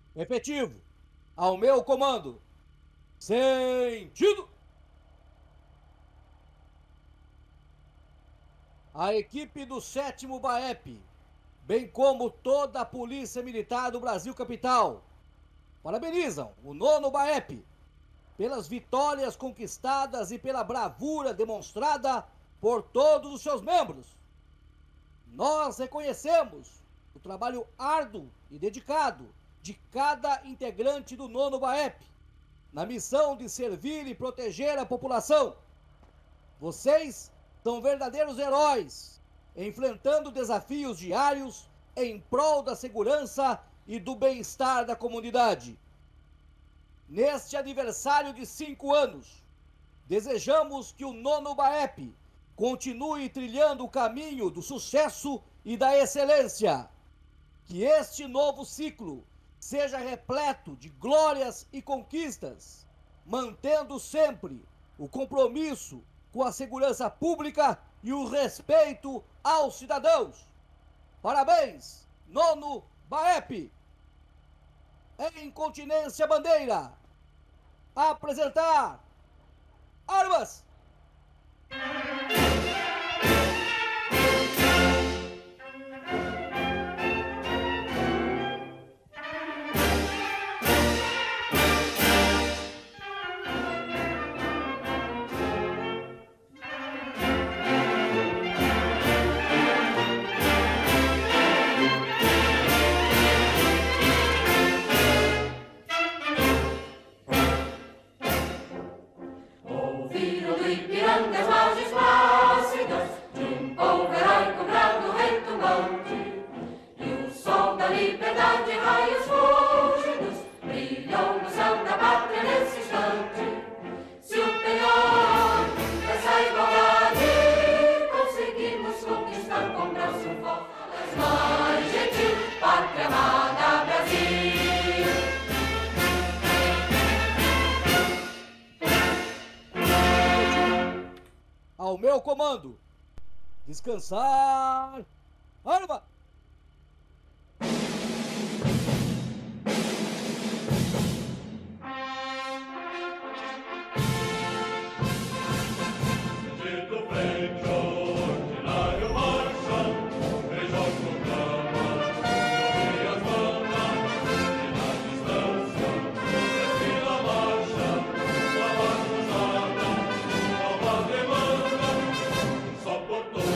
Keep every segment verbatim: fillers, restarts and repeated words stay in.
Efetivo, ao meu comando. Sentido! A equipe do sétimo BAEP, bem como toda a Polícia Militar do Brasil Capital, parabenizam o nono BAEP pelas vitórias conquistadas e pela bravura demonstrada por todos os seus membros. Nós reconhecemos o trabalho árduo e dedicado de cada integrante do nono BAEP na missão de servir e proteger a população. Vocês são verdadeiros heróis, enfrentando desafios diários em prol da segurança e do bem-estar da comunidade. Neste aniversário de cinco anos, desejamos que o nono BAEP continue trilhando o caminho do sucesso e da excelência. Que este novo ciclo seja repleto de glórias e conquistas, mantendo sempre o compromisso com a segurança pública e o respeito aos cidadãos. Parabéns, nono BAEP! Em continência bandeira, apresentar armas! Ouviram do Ipiranga as margens plácidas de um povo heróico brado retumbante, e o sol da liberdade, raios fúlgidos, brilhou no céu da pátria nesse instante. Se o penhor dessa igualdade conseguimos conquistar com braço forte, mais gentil, pátria amada Brasil. Ao meu comando, descansar, arma! Dito frente ordinário marcha, vejo proclama, sobe as bandas, e na distância, desfila a marcha, nova cruzada, nova demanda, só por todos,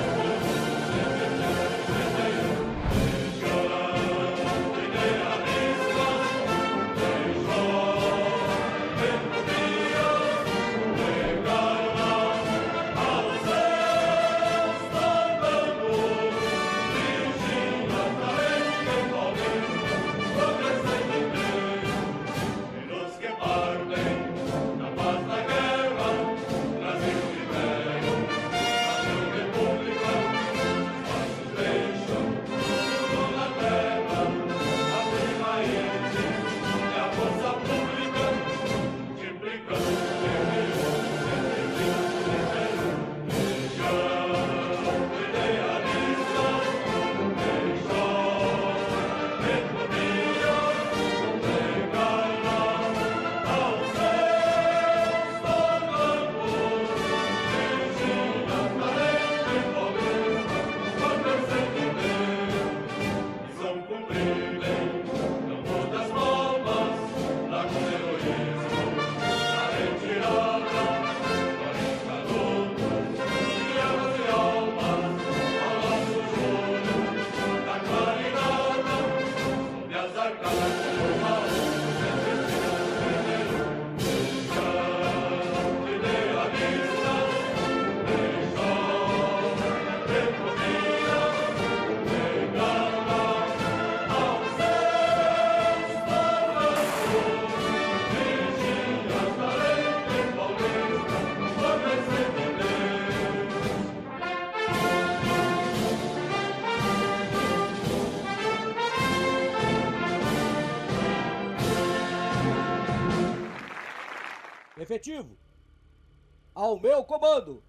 Efetivo, ao meu comando,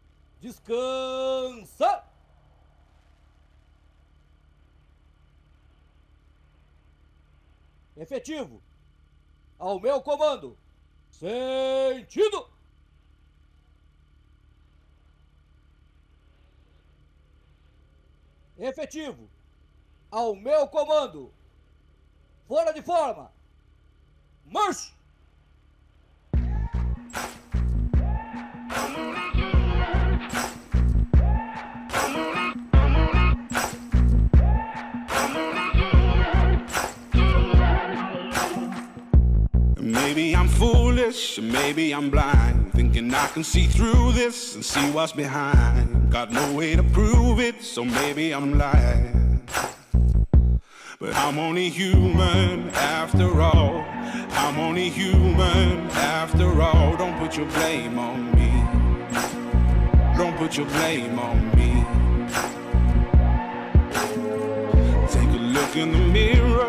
descansa! Efetivo. Ao meu comando. Sentido. Efetivo. Ao meu comando. Fora de forma. Marche! Maybe I'm foolish, maybe I'm blind, thinking I can see through this and see what's behind. Got no way to prove it, so maybe I'm lying. But I'm only human after all. I'm only human after all. Don't put your blame on me. Don't put your blame on me. Take a look in the mirror.